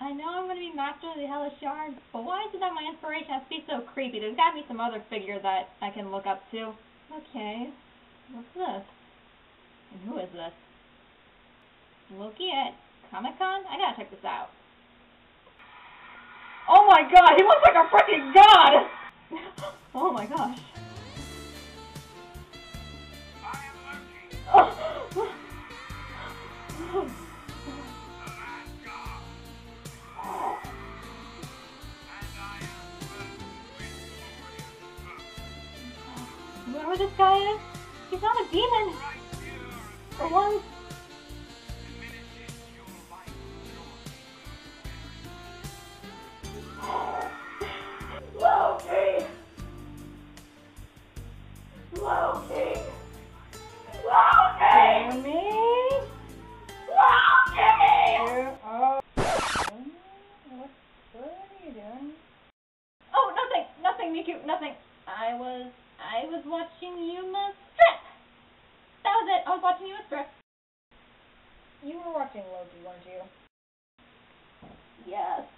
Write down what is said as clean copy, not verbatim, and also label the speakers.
Speaker 1: I know I'm gonna be master of the Hellish Shard, but why is it that my inspiration has to be so creepy? There's gotta be some other figure that I can look up to. Okay, what's this? And who is this? Loki at Comic-Con? I gotta check this out. Oh my god, he looks like a freaking god! Oh my gosh. Whoever this guy is, he's not a demon. For once. Loki! Loki! Loki! Me? Loki! What are you doing? Oh, nothing, Miku, nothing. I was watching Yuma strip. That was it. I was watching Yuma strip.
Speaker 2: You were watching Loki, weren't you?
Speaker 1: Yes.